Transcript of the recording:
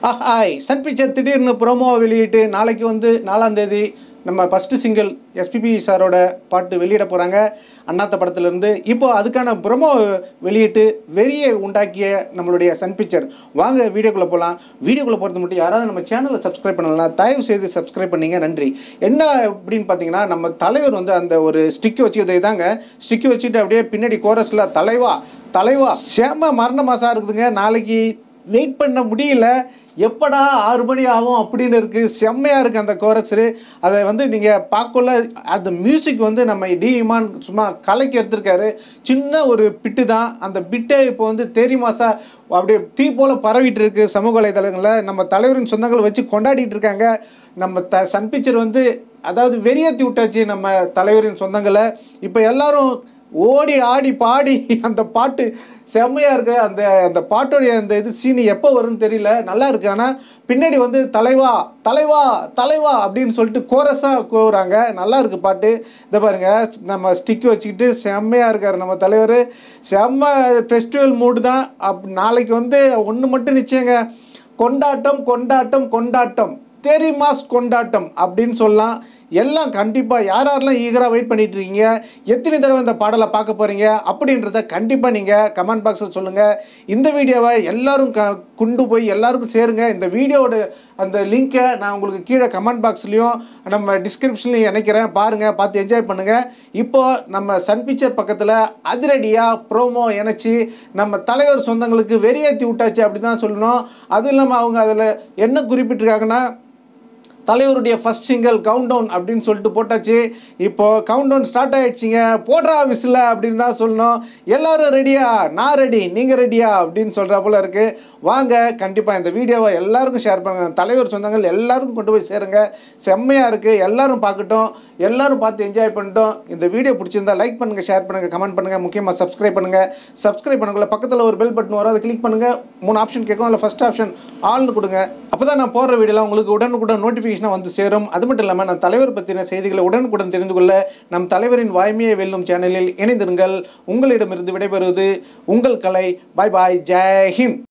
Hi Sun picture திடீர்னு promo வெளியிட்டு நாளைக்கு வந்து 4ஆம் தேதி நம்ம ஃபஸ்ட்டு சிங்கிள் எஸ்பிபி சாரோட பாட்டு வெளியிட போகிறாங்க அண்ணாத்த படத்துலேருந்து. இப்போ அதுக்கான ப்ரோமோ வெளியிட்டு வெறியை உண்டாக்கிய நம்மளுடைய சன் பிக்சர். வாங்க வீடியோக்குள்ளே போகலாம். வீடியோக்குள்ளே போகிறது மட்டும் யாராவது நம்ம சேனலை சப்ஸ்கிரைப் பண்ணலாம், தயவு செய்து சப்ஸ்கிரைப் பண்ணிங்க, நன்றி. என்ன அப்படின்னு பார்த்தீங்கன்னா, நம்ம தலைவர் வந்து அந்த ஒரு ஸ்டிக்கு வச்சுக்கிட்டே தாங்க, ஸ்டிக்கு வச்சுட்டு அப்படியே பின்னாடி கோரஸில் தலைவா தலைவா சேம மரண மாதம் இருக்குதுங்க. நாளைக்கு வெயிட் பண்ண முடியல, எப்படா 6 மணி ஆகும் அப்படின்னு இருக்குது. செம்மையாக இருக்குது அந்த கோரஸு. அதை வந்து நீங்கள் பார்க்கல, அந்த மியூசிக் வந்து நம்ம டி இமான் சும்மா கலைக்கு எடுத்திருக்காரு. சின்ன ஒரு பிட்டு தான், அந்த பிட்டை இப்போ வந்து தேரி மாசா அப்படியே தீ போல் பரவிட்டு இருக்குது சமூக வலைதளங்களில். நம்ம தலைவரின் சொந்தங்கள் வச்சு கொண்டாடிட்டு இருக்காங்க. நம்ம சன் பிக்சர் வந்து அதாவது வெறியேற்றி விட்டாச்சு நம்ம தலைவரின் சொந்தங்களை. இப்போ எல்லாரும் ஓடி ஆடி பாடி அந்த பாட்டு செம்மையாக இருக்குது. அந்த அந்த பாட்டோடைய அந்த இது சீனி எப்போ வரும்னு தெரியல, நல்லா இருக்குது. ஆனால் பின்னாடி வந்து தலைவா தலைவா தலைவா அப்படின்னு சொல்லிட்டு கோரஸாக கோவுறாங்க. நல்லா இருக்குது பாட்டு. இதை பாருங்கள், நம்ம ஸ்டிக்கு வச்சுக்கிட்டு செம்மையாக இருக்கார் நம்ம தலைவர். செம்ம ஃபெஸ்டிவல் மூடு தான். நாளைக்கு வந்து ஒன்று மட்டும் நிச்சயங்க, கொண்டாட்டம் கொண்டாட்டம் கொண்டாட்டம், தேரி மாஸ் கொண்டாட்டம் அப்படின்னு சொல்லலாம். எல்லாம் கண்டிப்பாக யாரெல்லாம் ஈகராக வெயிட் பண்ணிட்டு இருக்கீங்க, எத்தனை தடவை இந்த பாடலை பார்க்க போகிறீங்க அப்படின்றத கண்டிப்பாக நீங்கள் கமெண்ட் பாக்ஸில் சொல்லுங்கள். இந்த வீடியோவை எல்லோரும் கொண்டு போய் எல்லாருக்கும் சேருங்க. இந்த வீடியோவோட அந்த லிங்க்கை நான் உங்களுக்கு கீழே கமெண்ட் பாக்ஸ்லேயும் நம்ம டிஸ்கிரிப்ஷன்லையும் இணைக்கிறேன், பாருங்கள், பார்த்து என்ஜாய் பண்ணுங்கள். இப்போது நம்ம சன் பிக்சர் பக்கத்தில் அதிரடியாக ப்ரோமோ இணைச்சி நம்ம தலைவர் சொந்தங்களுக்கு வெறியேற்றி விட்டாச்சு அப்படி தான் சொல்லணும். அதுவும் இல்லாமல் அவங்க அதில் என்ன குறிப்பிட்டிருக்காங்கன்னா, தலைவருடைய ஃபஸ்ட் சிங்கிள் கவுண்ட் டவுன் அப்படின்னு சொல்லிட்டு போட்டாச்சு. இப்போது கவுண்ட் டவுன் ஸ்டார்ட் ஆகிடுச்சிங்க, போடுறா விசில் அப்படின்னு தான் சொல்லணும். எல்லோரும் ரெடியா, நான் ரெடி, நீங்கள் ரெடியா அப்படின்னு சொல்கிற போல் இருக்குது. வாங்க, கண்டிப்பாக இந்த வீடியோவை எல்லாருக்கும் ஷேர் பண்ணுங்கள். தலைவர் சொந்தங்கள் எல்லாருக்கும் கொண்டு போய் சேருங்க. செம்மையாக இருக்குது, எல்லோரும் பார்க்கட்டும், எல்லோரும் பார்த்து என்ஜாய் பண்ணிட்டோம். இந்த வீடியோ பிடிச்சிருந்தா லைக் பண்ணுங்கள், ஷேர் பண்ணுங்கள், கமெண்ட் பண்ணுங்கள், முக்கியமாக சப்ஸ்கிரைப் பண்ணுங்கள். சப்ஸ்கிரைப் பண்ணக்குள்ள பக்கத்தில் ஒரு பெல் பட்டன் வரும், அதை கிளிக் பண்ணுங்கள். 3 ஆப்ஷன் கேட்கும், அதில் ஃபஸ்ட் ஆப்ஷன் ஆல்னு கொடுங்க. அப்போ தான் நான் போடுற வீடியோலாம் உங்களுக்கு உடனுக்குடன் நோட்டிஃபிகேஷனாக வந்து சேரும். அது மட்டும் இல்லாமல் நான் தலைவர் பற்றின செய்திகளை உடனுக்குடன் தெரிந்து கொள்ள நம் தலைவரின் வாய்மையை வெல்லும் சேனலில் இணைந்திருங்கள். உங்களிடமிருந்து விடைபெறுவது உங்கள் கலை. பாய் பாய், ஜெய் ஹிந்த்.